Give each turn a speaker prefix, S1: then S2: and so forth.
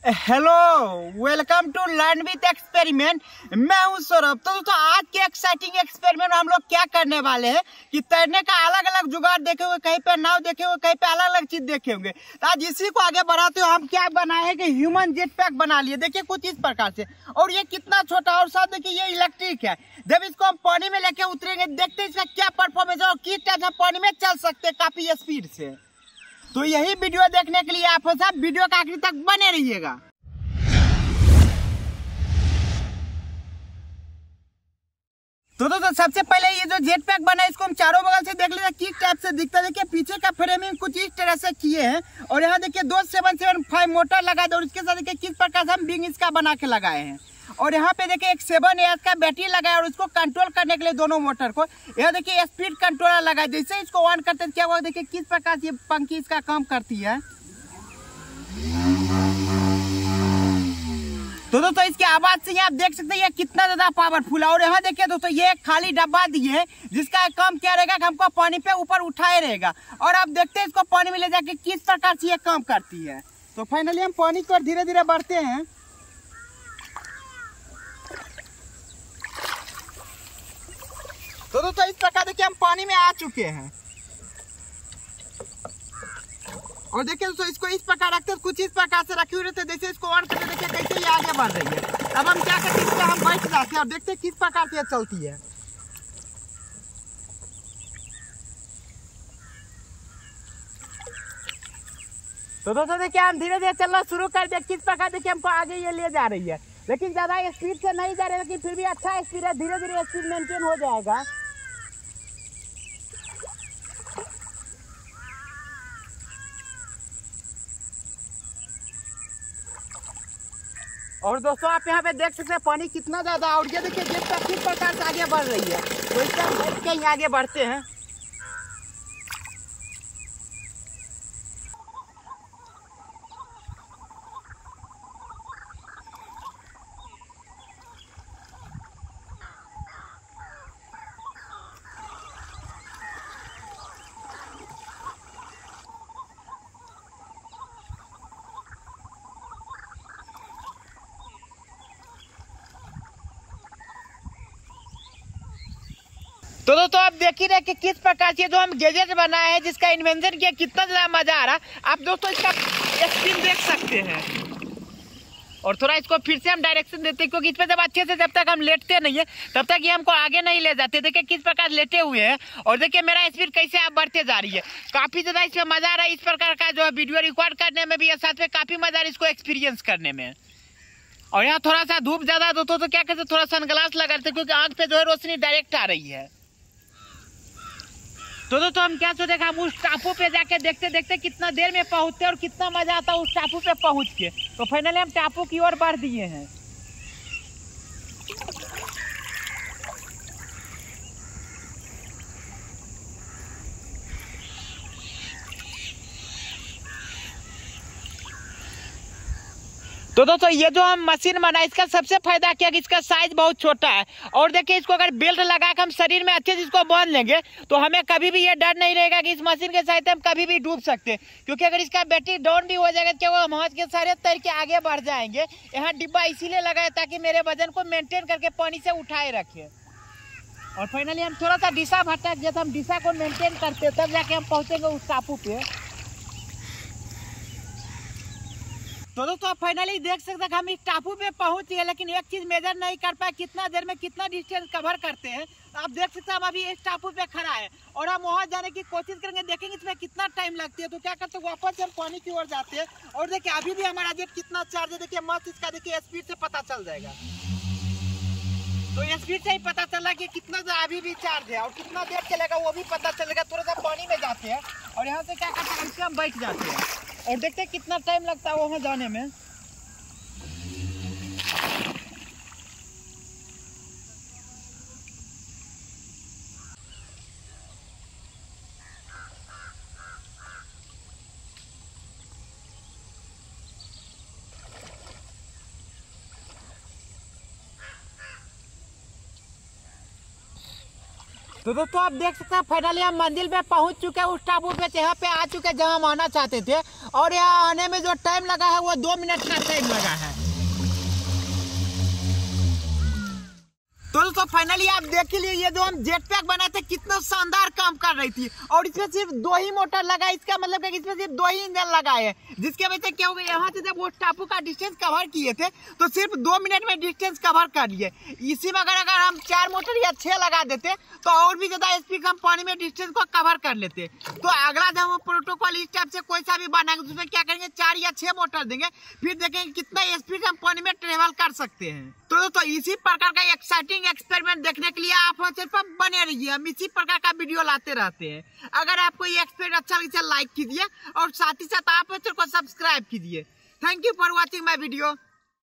S1: Hello, welcome to learn with experiment. मैं हूं सौरभ। तो दोस्तों आज के एक्साइटिंग एक्सपेरिमेंट में हम लोग क्या करने वाले हैं कि तैरने का अलग अलग जुगाड़ देखे हुए, कहीं पे नाव देखे हुए, कहीं पे अलग अलग चीज देखे होंगे। तो आज इसी को आगे बढ़ाते हुए हम क्या बनाए हैं कि ह्यूमन जेट पैक बना लिए। देखिए कुछ इस प्रकार से, और ये कितना छोटा, और साथ देखिए ये इलेक्ट्रिक है। जब इसको हम पानी में लेके उतरेंगे, देखते हैं इसका क्या परफॉर्मेंस है और किस टाइप से पानी में चल सकते हैं काफी स्पीड से। तो यही वीडियो देखने के लिए आप सब वीडियो का आखिर तक बने रहिएगा। तो सबसे पहले ये जो जेट पैक बना है इसको हम चारों बगल से देख लेते हैं किस टाइप से दिखता है। देखिए पीछे का फ्रेमिंग कुछ इस तरह से किए हैं, और यहाँ देखिए 2775 मोटर लगा दे, और इसके साथ देखिए किस प्रकार से हम विंग इसका बना के लगाए हैं। और यहाँ पे देखिए एक 7 एच का बैटरी लगा है, और उसको कंट्रोल करने के लिए दोनों मोटर को यहाँ देखिए स्पीड कंट्रोलर लगा है। जैसे इसको ऑन करते हैं क्या हुआ, देखिए किस प्रकार से पंखी इसका काम करती है। तो दोस्तों इसकी आवाज से आप देख सकते हैं ये कितना ज्यादा पावरफुल है। और यहाँ देखिए दोस्तों ये खाली डब्बा दिए है जिसका काम क्या रहेगा कि हमको पानी पे ऊपर उठाए रहेगा, और आप देखते हैं इसको पानी में ले जाके किस प्रकार से ये काम करती है। तो फाइनली हम पानी को धीरे धीरे बढ़ते हैं। तो दोस्तों इस प्रकार देखिए हम पानी में आ चुके हैं, और देखिए दोस्तों इसको इस प्रकार रखते हैं, कुछ इस प्रकार से रखे हुए रहते हैं। जैसे इसको ऑन करते देखिए कैसे ये आगे बढ़ रही है। अब हम क्या करते हैं, इस पे हम बैठ जाते हैं और देखते हैं किस प्रकार से ये चलती है। तो दोस्तों देखिए हम धीरे धीरे चलना शुरू कर दिया। किस प्रकार देखिए हमको आगे ये ले जा रही है, लेकिन ज्यादा स्पीड से नहीं जा रही है, लेकिन फिर भी अच्छा स्पीड है। धीरे धीरे स्पीड मेंटेन हो जाएगा। और दोस्तों आप यहाँ पे देख सकते हैं पानी कितना ज्यादा, और ये देखिए जेट पैक किस प्रकार से आगे बढ़ रही है। तो इससे हम बैठ के ही आगे बढ़ते हैं। तो दोस्तों आप देख ही रहे कि किस प्रकार से जो हम गैजेट बनाए हैं, जिसका इन्वेंशन किया, कितना ज्यादा मजा आ रहा। आप दोस्तों इसका स्क्रीन देख सकते हैं, और थोड़ा इसको फिर से हम डायरेक्शन देते हैं, क्योंकि इस पे जब अच्छे से जब तक हम लेटते नहीं है तब तक ये हमको आगे नहीं ले जाते। देखिए किस प्रकार लेटे हुए हैं, और देखिए मेरा स्पीड कैसे आप बढ़ते जा रही है। काफी ज्यादा इसमें मजा आ रहा है। इस प्रकार का जो है वीडियो रिकॉर्ड करने में भी, साथ में काफी मजा आ रहा है इसको एक्सपीरियंस करने में। और यहाँ थोड़ा सा धूप ज्यादा दोस्तों, तो क्या कहते हैं थोड़ा सनग्लास लगाते, क्योंकि आंख पे जो है रोशनी डायरेक्ट आ रही है। तो दोस्तों हम क्या सोचे हम उस टापू पे जाके देखते देखते कितना देर में पहुंचते और कितना मजा आता उस टापू पे पहुंच के। तो फाइनली हम टापू की ओर बढ़ दिए हैं। तो दोस्तों ये जो हम मशीन बनाए इसका सबसे फायदा क्या है कि इसका साइज बहुत छोटा है, और देखिए इसको अगर बेल्ट लगा कर हम शरीर में अच्छे से इसको बांध लेंगे तो हमें कभी भी ये डर नहीं रहेगा कि इस मशीन के सहायता हम कभी भी डूब सकते हैं। क्योंकि अगर इसका बैटरी डाउन भी हो जाएगा तो क्या हम हाथ के सारे तैर के आगे बढ़ जाएंगे। यहाँ डिब्बा इसीलिए लगाया ताकि मेरे वजन को मेंटेन करके पानी से उठाए रखे। और फाइनली हम थोड़ा सा दिशा भटक, जब हम दिशा को मेंटेन करते तब जाके हम पहुंचेंगे उस टापू पे। तो दोस्तों फाइनली देख सकते हैं हम इस टापू पे पहुंच गए, लेकिन एक चीज मेजर नहीं कर पाए कितना देर में कितना डिस्टेंस कवर करते हैं। आप देख सकते हैं हम अभी इस टापू पे खड़ा है, और हम वहां जाने की कोशिश करेंगे, देखेंगे इसमें कितना टाइम लगती है। तो क्या करते हैं वापस हम पानी की ओर जाते हैं, और देखिए अभी भी हमारा जेट कितना चार्ज है। देखिए मस्त इसका देखिए स्पीड से पता चल जाएगा। तो स्पीड से ही पता चला कि कितना अभी भी चार्ज है, और कितना देर चलेगा वो भी पता चलेगा। थोड़ा सा पानी में जाते हैं, और यहाँ से क्या करते हैं हम बैठ जाते हैं, और देखते हैं कितना टाइम लगता है वहां जाने में। तो दोस्तों आप देख सकते हैं फाइनली हम मंदिर पे पहुंच चुके हैं, उस टापू पे यहाँ पे आ चुके हैं जहाँ हम आना चाहते थे। और यहाँ आने में जो टाइम लगा है वो 2 मिनट का टाइम लगा है। तो दोस्तों फाइनली आप देख लिए ये जो हम जेट पैक बनाए थे कितना शानदार काम कर रही थी। और इसमें सिर्फ 2 ही मोटर लगा है, इसका मतलब कि इसमें सिर्फ 2 ही इंजन लगा है, जिसके वजह से क्या हो गया, यहाँ से जब वो टापू का डिस्टेंस कवर किए थे तो सिर्फ 2 मिनट में डिस्टेंस कवर कर लिए। इसी में अगर हम 4 मोटर या 6 लगा देते तो और भी ज्यादा स्पीड हम पानी में डिस्टेंस को कवर कर लेते। तो अगला जब हम प्रोटोकॉल इस टाइप से कोई सा भी बनाएंगे उसमें क्या करेंगे, 4 या 6 मोटर देंगे, फिर देखेंगे कितना स्पीड हम पानी में ट्रेवल कर सकते हैं। तो इसी प्रकार का एक्साइटिंग एक्सपेरिमेंट देखने के लिए आप सिर्फ बने रहिए, हम इसी प्रकार का वीडियो लाते रहते हैं। अगर आपको ये एक्सपेरिमेंट अच्छा लगे लाइक कीजिए और साथ ही साथ आप सिर्फ को सब्सक्राइब कीजिए। Thank you for watching my video.